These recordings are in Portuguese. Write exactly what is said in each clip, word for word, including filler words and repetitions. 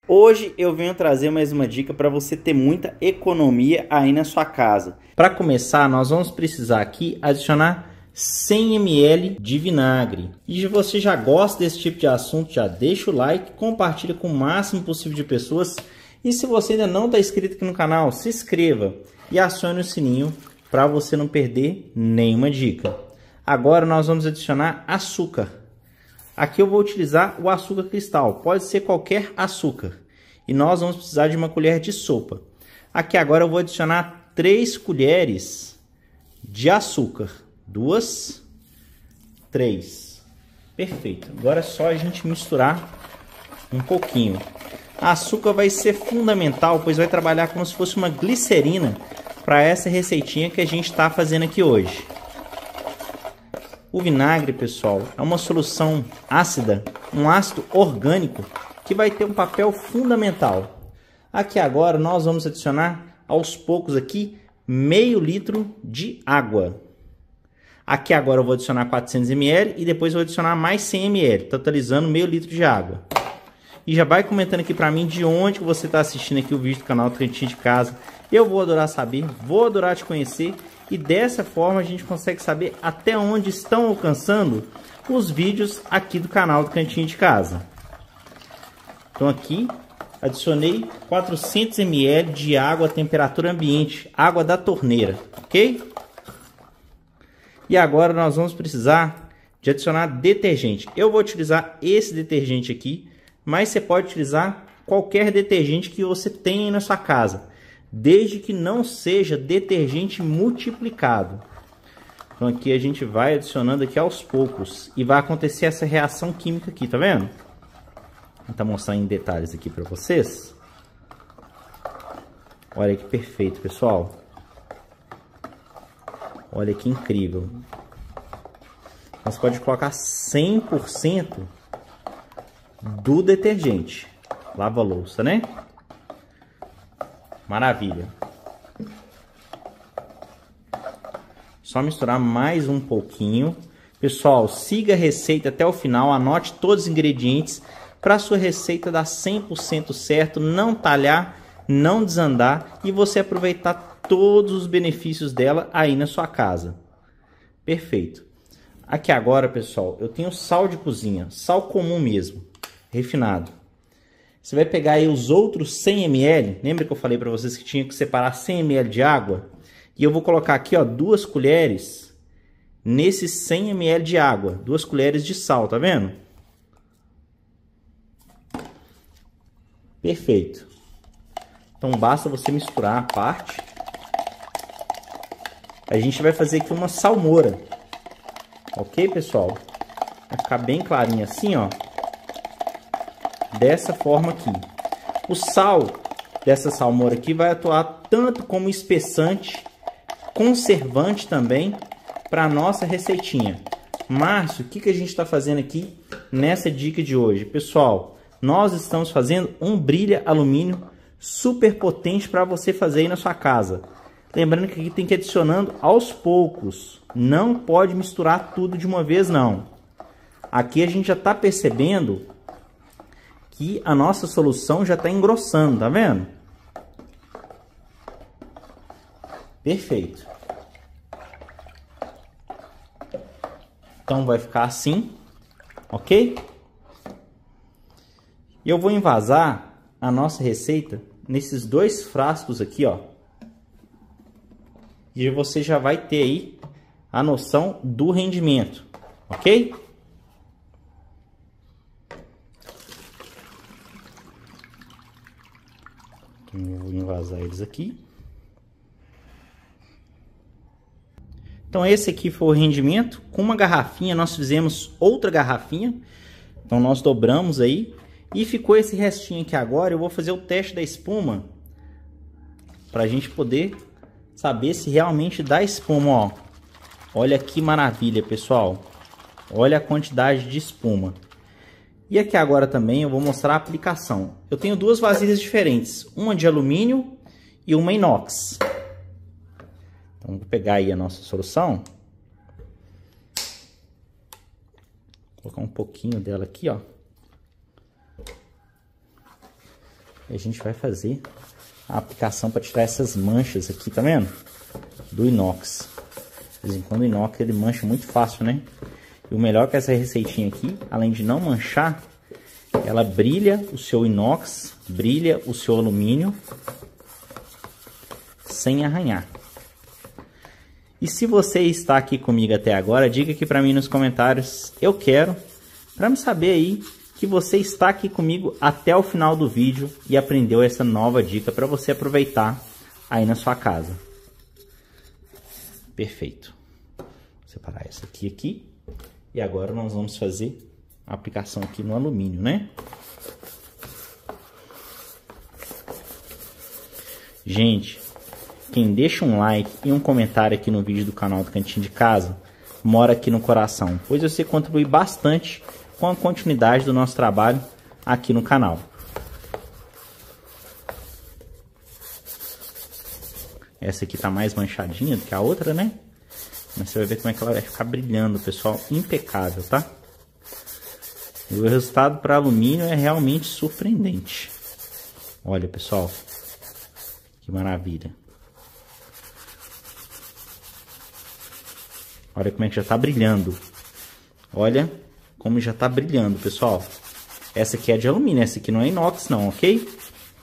Hoje eu venho trazer mais uma dica para você ter muita economia aí na sua casa. Para começar, nós vamos precisar aqui adicionar cem mililitros de vinagre. E se você já gosta desse tipo de assunto, já deixa o like, compartilha com o máximo possível de pessoas. E se você ainda não está inscrito aqui no canal, se inscreva e acione o sininho para você não perder nenhuma dica. Agora nós vamos adicionar açúcar. Aqui eu vou utilizar o açúcar cristal, pode ser qualquer açúcar. E nós vamos precisar de uma colher de sopa. Aqui agora eu vou adicionar três colheres de açúcar. Duas, três. Perfeito. Agora é só a gente misturar um pouquinho. A açúcar vai ser fundamental, pois vai trabalhar como se fosse uma glicerina para essa receitinha que a gente está fazendo aqui hoje. O vinagre, pessoal, é uma solução ácida, um ácido orgânico que vai ter um papel fundamental. Aqui agora nós vamos adicionar aos poucos aqui meio litro de água. Aqui agora eu vou adicionar quatrocentos mililitros e depois eu vou adicionar mais cem mililitros, totalizando meio litro de água. E já vai comentando aqui para mim de onde você está assistindo aqui o vídeo do canal Cantinho de Casa. Eu vou adorar saber, vou adorar te conhecer. E dessa forma a gente consegue saber até onde estão alcançando os vídeos aqui do canal do Cantinho de Casa. Então aqui adicionei quatrocentos mililitros de água a temperatura ambiente, água da torneira, ok? E agora nós vamos precisar de adicionar detergente. Eu vou utilizar esse detergente aqui, mas você pode utilizar qualquer detergente que você tenha aí na sua casa, desde que não seja detergente multiplicado. Então aqui a gente vai adicionando aqui aos poucos e vai acontecer essa reação química aqui, tá vendo? Vou tentar mostrar em detalhes aqui para vocês. Olha que perfeito, pessoal. Olha que incrível. Você pode colocar cem por cento do detergente. Lava-louça, né? Maravilha. Só misturar mais um pouquinho. Pessoal, siga a receita até o final. Anote todos os ingredientes para a sua receita dar cem por cento certo. Não talhar, não desandar. E você aproveitar todos os benefícios dela aí na sua casa. Perfeito. Aqui agora, pessoal, eu tenho sal de cozinha. Sal comum mesmo. Refinado. Você vai pegar aí os outros cem mililitros. Lembra que eu falei para vocês que tinha que separar cem mililitros de água? E eu vou colocar aqui, ó, duas colheres nesses cem mililitros de água. Duas colheres de sal, tá vendo? Perfeito. Então basta você misturar a parte. A gente vai fazer aqui uma salmoura. Ok, pessoal? Vai ficar bem clarinho assim, ó. Dessa forma aqui. O sal dessa salmoura aqui vai atuar tanto como espessante, conservante também para a nossa receitinha. Márcio, o que, que a gente está fazendo aqui nessa dica de hoje? Pessoal, nós estamos fazendo um brilha alumínio super potente para você fazer aí na sua casa. Lembrando que aqui tem que ir adicionando aos poucos. Não pode misturar tudo de uma vez, não. Aqui a gente já está percebendo que a nossa solução já está engrossando, tá vendo? Perfeito. Então vai ficar assim, ok? E eu vou envasar a nossa receita nesses dois frascos aqui, ó. E você já vai ter aí a noção do rendimento, ok? Eu vou envasar eles aqui. Então esse aqui foi o rendimento. Com uma garrafinha nós fizemos outra garrafinha. Então nós dobramos aí. E ficou esse restinho aqui agora. Eu vou fazer o teste da espuma. Para a gente poder saber se realmente dá espuma, ó. Olha que maravilha, pessoal. Olha a quantidade de espuma. E aqui agora também eu vou mostrar a aplicação. Eu tenho duas vasilhas diferentes, uma de alumínio e uma inox. Então vou pegar aí a nossa solução. Vou colocar um pouquinho dela aqui, ó. E a gente vai fazer a aplicação para tirar essas manchas aqui, tá vendo? Do inox. De vez em quando o inox ele mancha muito fácil, né? E o melhor é que essa receitinha aqui, além de não manchar, ela brilha o seu inox, brilha o seu alumínio sem arranhar. E se você está aqui comigo até agora, diga aqui para mim nos comentários, eu quero, para me saber aí que você está aqui comigo até o final do vídeo e aprendeu essa nova dica para você aproveitar aí na sua casa. Perfeito. Vou separar essa aqui aqui. E agora nós vamos fazer a aplicação aqui no alumínio, né? Gente, quem deixa um like e um comentário aqui no vídeo do canal do Cantinho de Casa, mora aqui no coração, pois você contribui bastante com a continuidade do nosso trabalho aqui no canal. Essa aqui tá mais manchadinha do que a outra, né? Mas você vai ver como é que ela vai ficar brilhando, pessoal, impecável, tá? E o resultado para alumínio é realmente surpreendente. Olha, pessoal, que maravilha. Olha como é que já tá brilhando. Olha como já tá brilhando, pessoal. Essa aqui é de alumínio, essa aqui não é inox não, ok?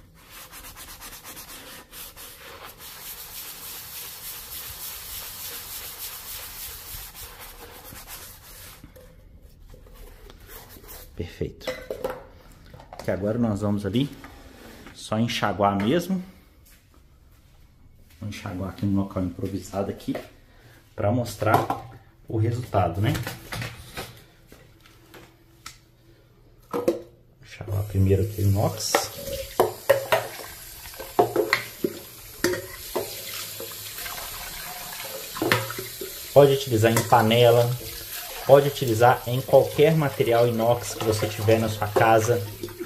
Perfeito. Que agora nós vamos ali só enxaguar mesmo. Vou enxaguar aqui no local improvisado aqui para mostrar o resultado, né? Enxaguar primeiro aqui o inox. Pode utilizar em panela, pode utilizar em qualquer material inox que você tiver na sua casa.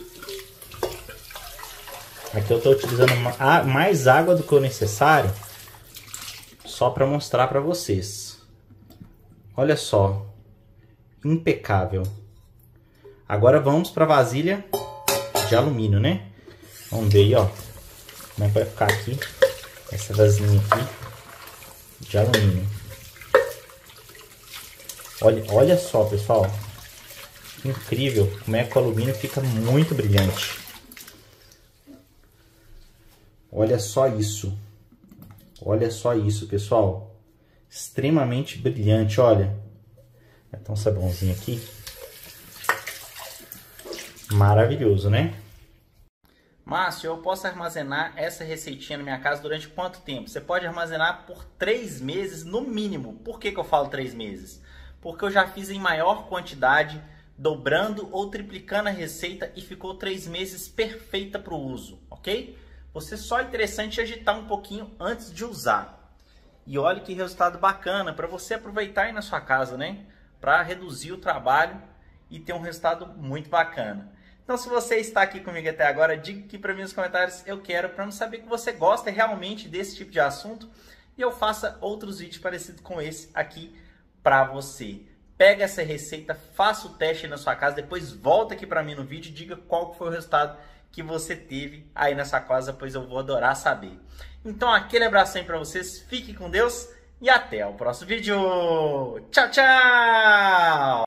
Aqui eu estou utilizando mais água do que o necessário, só para mostrar para vocês. Olha só, impecável. Agora vamos para a vasilha de alumínio, né? Vamos ver aí, ó, como é que vai ficar aqui essa vasilhinha aqui de alumínio. Olha, olha só, pessoal, incrível como é que o alumínio fica muito brilhante. Olha só isso, olha só isso, pessoal, extremamente brilhante, olha. Então, um sabãozinho aqui, maravilhoso, né? Márcio, eu posso armazenar essa receitinha na minha casa durante quanto tempo? Você pode armazenar por três meses no mínimo. Por que que eu falo três meses? Porque eu já fiz em maior quantidade, dobrando ou triplicando a receita e ficou três meses perfeita para o uso, ok? Você só é interessante agitar um pouquinho antes de usar. E olha que resultado bacana para você aproveitar aí na sua casa, né? Para reduzir o trabalho e ter um resultado muito bacana. Então, se você está aqui comigo até agora, diga aqui para mim nos comentários, eu quero, para eu saber que você gosta realmente desse tipo de assunto e eu faça outros vídeos parecidos com esse aqui para você. Pega essa receita, faça o teste aí na sua casa, depois volta aqui para mim no vídeo e diga qual foi o resultado que você teve aí na sua casa, pois eu vou adorar saber. Então, aquele abraço aí para vocês, fique com Deus e até o próximo vídeo. Tchau, tchau!